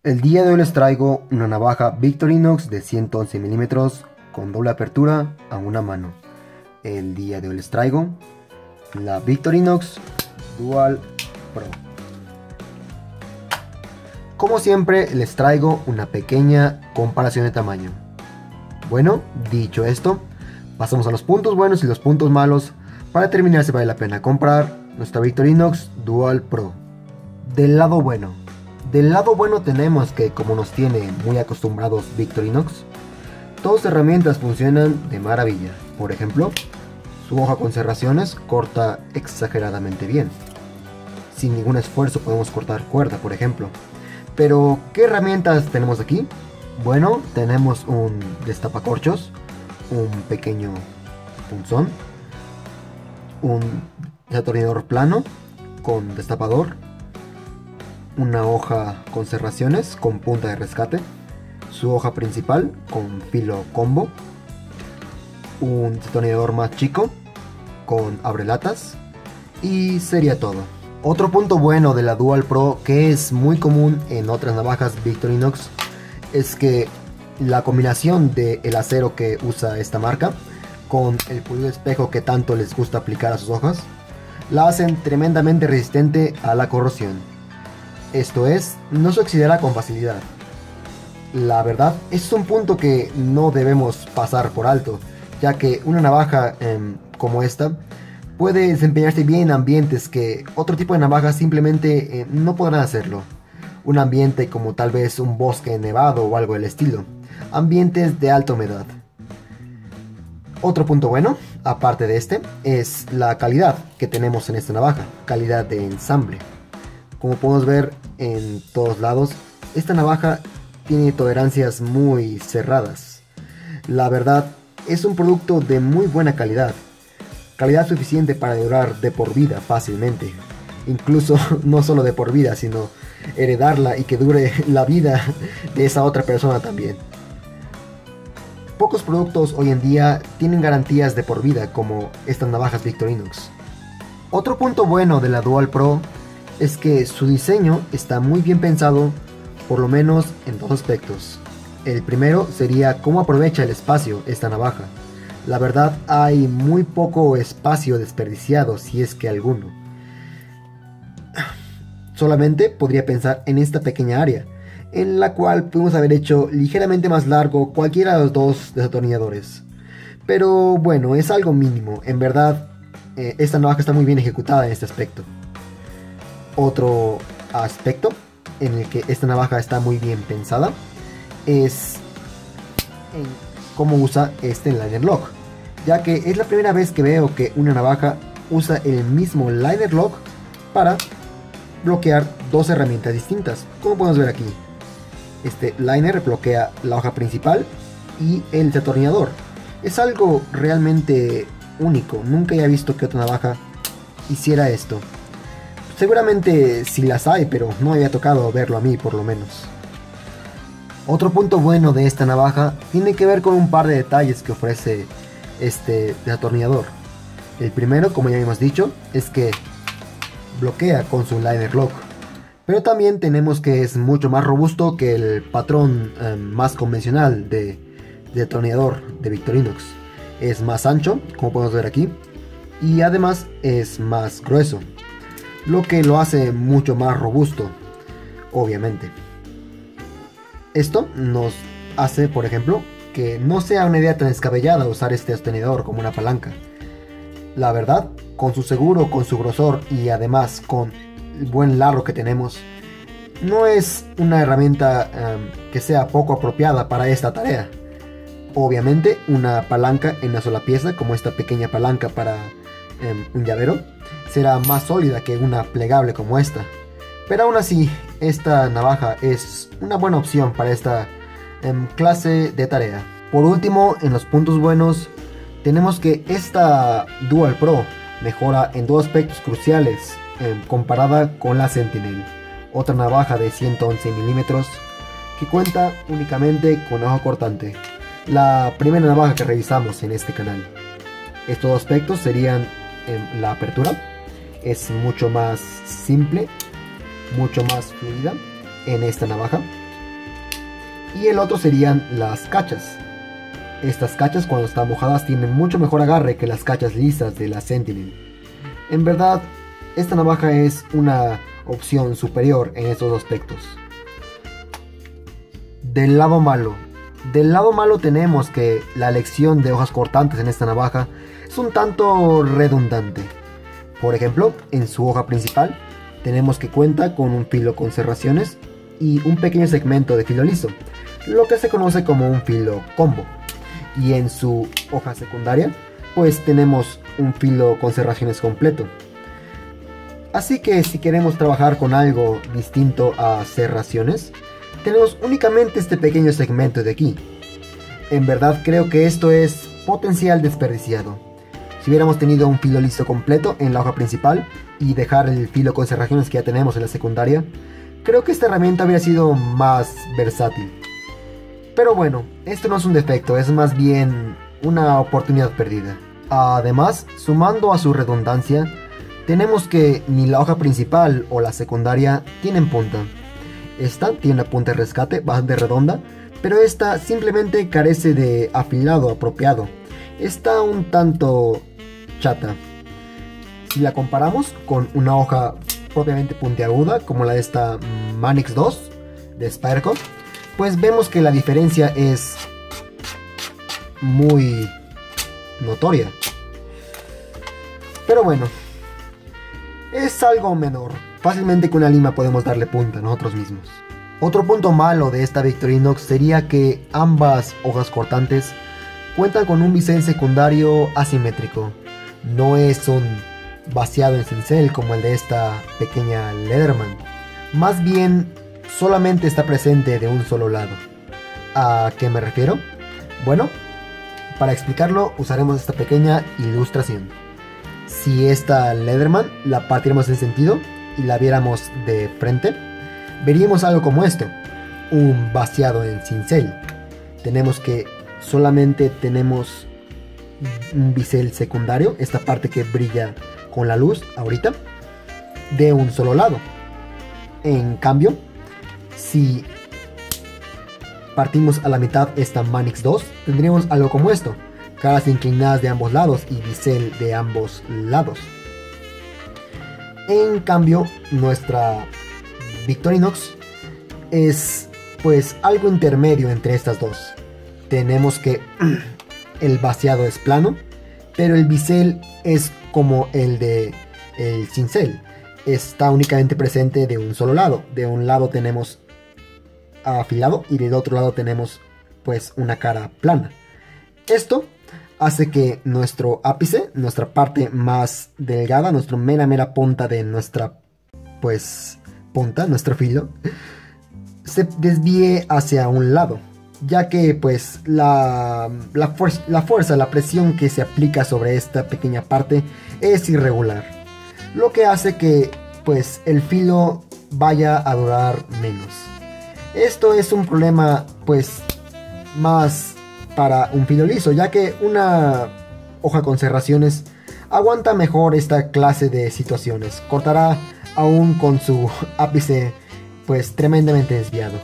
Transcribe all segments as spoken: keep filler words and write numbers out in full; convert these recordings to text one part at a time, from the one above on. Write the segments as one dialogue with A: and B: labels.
A: El día de hoy les traigo una navaja Victorinox de ciento once milímetros con doble apertura a una mano. El día de hoy les traigo la Victorinox Dual Pro. Como siempre les traigo una pequeña comparación de tamaño. Bueno, dicho esto, pasamos a los puntos buenos y los puntos malos para determinar si vale la pena comprar nuestra Victorinox Dual Pro. Del lado bueno. Del lado bueno tenemos que, como nos tiene muy acostumbrados Victorinox, todas sus herramientas funcionan de maravilla. Por ejemplo, su hoja con serraciones corta exageradamente bien. Sin ningún esfuerzo podemos cortar cuerda, por ejemplo. Pero, ¿qué herramientas tenemos aquí? Bueno, tenemos un destapacorchos, un pequeño punzón, un desatornillador plano con destapador, una hoja con serraciones con punta de rescate, su hoja principal con filo combo, un desatornillador más chico con abrelatas y sería todo. Otro punto bueno de la Dual Pro, que es muy común en otras navajas Victorinox, es que la combinación del acero que usa esta marca con el pulido espejo que tanto les gusta aplicar a sus hojas, la hacen tremendamente resistente a la corrosión. Esto es, no se oxidará con facilidad. La verdad, es un punto que no debemos pasar por alto, ya que una navaja eh, como esta puede desempeñarse bien en ambientes que otro tipo de navajas simplemente eh, no podrán hacerlo. Un ambiente como tal vez un bosque nevado o algo del estilo. Ambientes de alta humedad. Otro punto bueno, aparte de este, es la calidad que tenemos en esta navaja. Calidad de ensamble. Como podemos ver en todos lados, esta navaja tiene tolerancias muy cerradas. La verdad, es un producto de muy buena calidad. Calidad suficiente para durar de por vida fácilmente. Incluso no solo de por vida, sino heredarla y que dure la vida de esa otra persona también. Pocos productos hoy en día tienen garantías de por vida como estas navajas Victorinox. Otro punto bueno de la Dual Pro es que su diseño está muy bien pensado, por lo menos en dos aspectos. El primero sería cómo aprovecha el espacio esta navaja. La verdad, hay muy poco espacio desperdiciado, si es que alguno. Solamente podría pensar en esta pequeña área, en la cual pudimos haber hecho ligeramente más largo cualquiera de los dos desatornilladores. Pero bueno, es algo mínimo. En verdad, eh, esta navaja está muy bien ejecutada en este aspecto. Otro aspecto en el que esta navaja está muy bien pensada es en cómo usa este liner lock, ya que es la primera vez que veo que una navaja usa el mismo liner lock para bloquear dos herramientas distintas. Como podemos ver aquí, este liner bloquea la hoja principal y el desatornillador. Es algo realmente único, nunca había visto que otra navaja hiciera esto. Seguramente sí las hay, pero no me había tocado verlo a mí por lo menos. Otro punto bueno de esta navaja tiene que ver con un par de detalles que ofrece este desatornillador. El primero, como ya hemos dicho, es que bloquea con su liner lock. Pero también tenemos que es mucho más robusto que el patrón eh, más convencional de desatornillador de Victorinox. Es más ancho, como podemos ver aquí, y además es más grueso, lo que lo hace mucho más robusto, obviamente. Esto nos hace, por ejemplo, que no sea una idea tan descabellada usar este sostenedor como una palanca. La verdad, con su seguro, con su grosor y además con el buen largo que tenemos, no es una herramienta um, que sea poco apropiada para esta tarea. Obviamente, una palanca en una sola pieza, como esta pequeña palanca para um, un llavero, será más sólida que una plegable como esta. Pero aún así, esta navaja es una buena opción para esta um, clase de tarea. Por último, en los puntos buenos, tenemos que esta Dual Pro mejora en dos aspectos cruciales um, comparada con la Sentinel, otra navaja de ciento once milímetros que cuenta únicamente con hoja cortante. La primera navaja que revisamos en este canal. Estos dos aspectos serían um, la apertura. Es mucho más simple, mucho más fluida en esta navaja. y el otro serían las cachas. Estas cachas cuando están mojadas tienen mucho mejor agarre que las cachas lisas de la Sentinel. En verdad, esta navaja es una opción superior en estos aspectos. Del lado malo. Del lado malo tenemos que la elección de hojas cortantes en esta navaja es un tanto redundante. Por ejemplo, en su hoja principal tenemos que cuenta con un filo con serraciones y un pequeño segmento de filo liso, lo que se conoce como un filo combo. Y en su hoja secundaria, pues tenemos un filo con serraciones completo. Así que si queremos trabajar con algo distinto a serraciones, tenemos únicamente este pequeño segmento de aquí. En verdad creo que esto es potencial desperdiciado. Si hubiéramos tenido un filo liso completo en la hoja principal y dejar el filo con serraciones que ya tenemos en la secundaria, creo que esta herramienta habría sido más versátil. Pero bueno, esto no es un defecto, es más bien una oportunidad perdida. Además, sumando a su redundancia, tenemos que ni la hoja principal o la secundaria tienen punta. Esta tiene una punta de rescate bastante redonda, pero esta simplemente carece de afilado apropiado. Está un tanto chata. Si la comparamos con una hoja propiamente puntiaguda como la de esta Manix dos de Spyderco, pues vemos que la diferencia es muy notoria. Pero bueno, es algo menor. Fácilmente con una lima podemos darle punta nosotros mismos. Otro punto malo de esta Victorinox sería que ambas hojas cortantes cuentan con un bisel secundario asimétrico. No es un vaciado en cincel como el de esta pequeña Leatherman. Más bien solamente está presente de un solo lado. ¿A qué me refiero? Bueno, para explicarlo usaremos esta pequeña ilustración. Si esta Leatherman la partiéramos en sentido y la viéramos de frente, veríamos algo como esto, un vaciado en cincel. Tenemos que solamente tenemos un bisel secundario, esta parte que brilla con la luz ahorita, de un solo lado. En cambio, si partimos a la mitad esta Manix dos, tendríamos algo como esto, caras inclinadas de ambos lados y bisel de ambos lados. En cambio, nuestra Victorinox es pues algo intermedio entre estas dos. Tenemos que el vaciado es plano, pero el bisel es como el de el cincel. Está únicamente presente de un solo lado. De un lado tenemos afilado y del otro lado tenemos pues una cara plana. Esto hace que nuestro ápice, nuestra parte más delgada, nuestra mera mera punta de nuestra pues punta, nuestro filo, se desvíe hacia un lado, ya que pues la, la, fuer la fuerza, la presión que se aplica sobre esta pequeña parte es irregular, lo que hace que pues el filo vaya a durar menos. Esto es un problema pues más para un filo liso, ya que una hoja con serraciones aguanta mejor esta clase de situaciones, cortará aún con su ápice pues tremendamente desviado.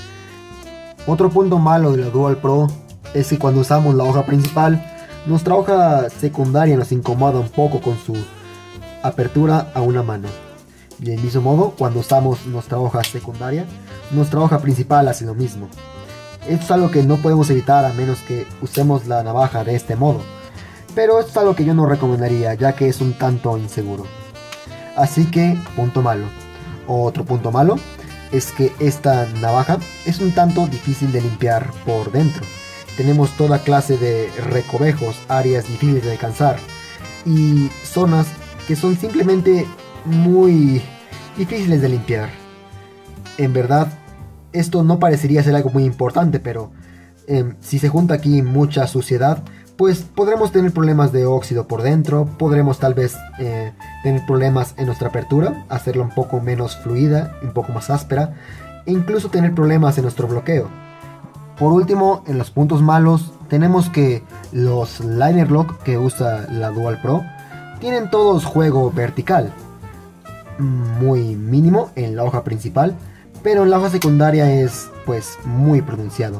A: Otro punto malo de la Dual Pro es que cuando usamos la hoja principal, nuestra hoja secundaria nos incomoda un poco con su apertura a una mano. Del mismo modo, cuando usamos nuestra hoja secundaria, nuestra hoja principal hace lo mismo. Esto es algo que no podemos evitar a menos que usemos la navaja de este modo, pero esto es algo que yo no recomendaría, ya que es un tanto inseguro. Así que, punto malo. Otro punto malo es que esta navaja es un tanto difícil de limpiar por dentro. Tenemos toda clase de recovejos, áreas difíciles de alcanzar y zonas que son simplemente muy difíciles de limpiar. En verdad, esto no parecería ser algo muy importante, pero eh, si se junta aquí mucha suciedad, pues podremos tener problemas de óxido por dentro, podremos tal vez eh, tener problemas en nuestra apertura, hacerla un poco menos fluida, un poco más áspera, e incluso tener problemas en nuestro bloqueo. Por último, en los puntos malos, tenemos que los liner lock que usa la Dual Pro tienen todos juego vertical, muy mínimo en la hoja principal, pero en la hoja secundaria es pues muy pronunciado.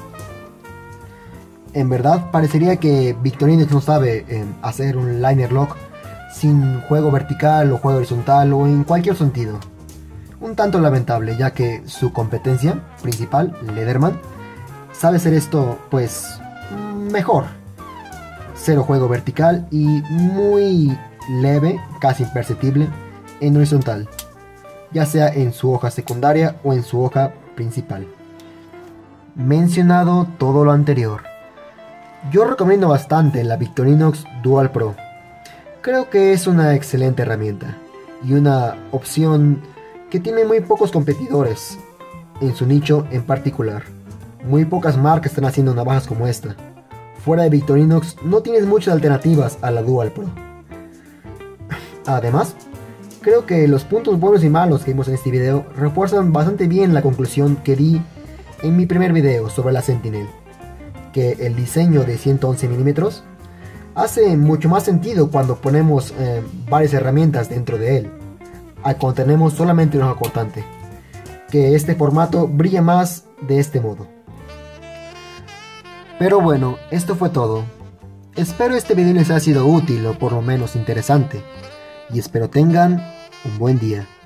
A: En verdad parecería que Victorinox no sabe eh, hacer un liner lock sin juego vertical o juego horizontal o en cualquier sentido. Un tanto lamentable, ya que su competencia principal, Leatherman, sabe hacer esto pues mejor. Cero juego vertical y muy leve, casi imperceptible, en horizontal, ya sea en su hoja secundaria o en su hoja principal. Mencionado todo lo anterior, yo recomiendo bastante la Victorinox Dual Pro. Creo que es una excelente herramienta y una opción que tiene muy pocos competidores en su nicho en particular. Muy pocas marcas están haciendo navajas como esta. Fuera de Victorinox no tienes muchas alternativas a la Dual Pro. Además, creo que los puntos buenos y malos que vimos en este video refuerzan bastante bien la conclusión que di en mi primer video sobre la Sentinel, que el diseño de ciento once milímetros hace mucho más sentido cuando ponemos eh, varias herramientas dentro de él, al cuando tenemos solamente una hoja cortante, que este formato brilla más de este modo. Pero bueno, esto fue todo. Espero este video les haya sido útil o por lo menos interesante, y espero tengan un buen día.